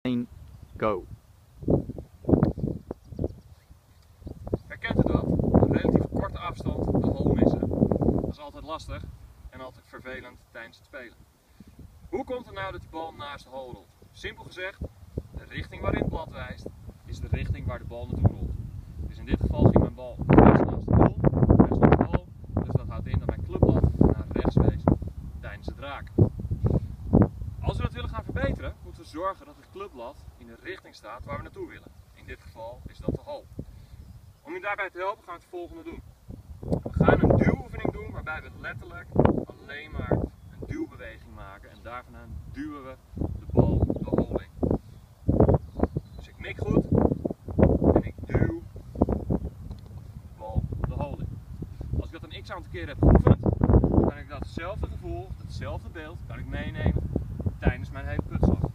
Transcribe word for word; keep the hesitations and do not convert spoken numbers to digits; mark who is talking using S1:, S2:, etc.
S1: één, go.
S2: Herkent u dat? Een relatief korte afstand de hole missen. Dat is altijd lastig en altijd vervelend tijdens het spelen. Hoe komt het nou dat die bal naast de hole rolt? Simpel gezegd, de richting waarin het blad wijst, is de richting waar de bal naartoe rolt. Dus in dit geval ging mijn bal rechts naast de doel, rechts naast de hole. Dus dat houdt in dat mijn clubblad naar rechts wees tijdens het raken. Als we dat willen gaan verbeteren, moeten we zorgen dat het clubblad in de richting staat waar we naartoe willen. In dit geval is dat de hole. Om je daarbij te helpen gaan we het volgende doen. We gaan een duwoefening doen waarbij we letterlijk alleen maar een duwbeweging maken en daarvan duwen we de bal de hole in. Dus ik mik goed en ik duw de bal de hole in. Als ik dat een x aantal keer heb geoefend, dan kan ik datzelfde gevoel, datzelfde beeld, kan ik meenemen tijdens mijn hele putslag.